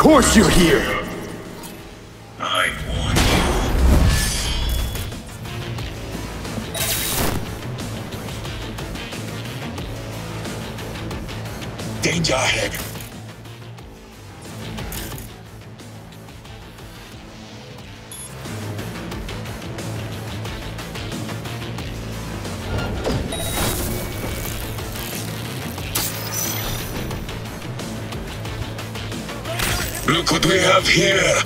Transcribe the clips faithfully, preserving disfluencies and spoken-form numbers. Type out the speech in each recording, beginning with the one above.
course you're here! I warn you. Danger ahead. Look what we have here!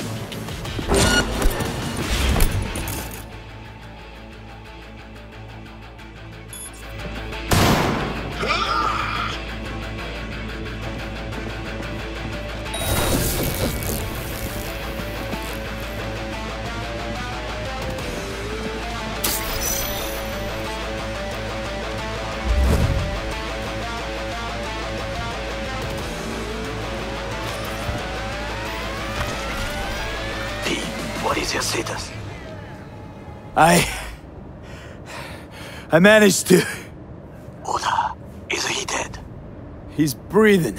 What is your status? I... I managed to... Oda, is he dead? He's breathing.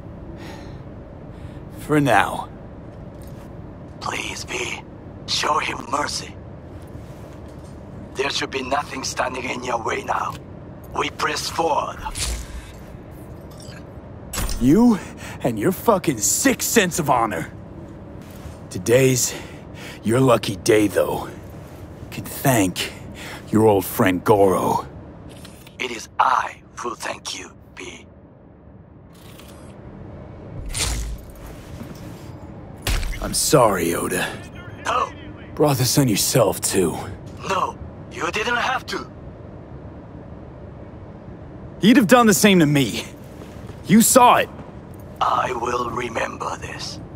For now. Please, B. Show him mercy. There should be nothing standing in your way now. We press forward. You and your fucking sick sense of honor. Today's your lucky day, though. Can thank your old friend Goro. It is I who thank you, B. I'm sorry, Oda. No! Brought this on yourself, too. No, you didn't have to. You'd have done the same to me. You saw it. I will remember this.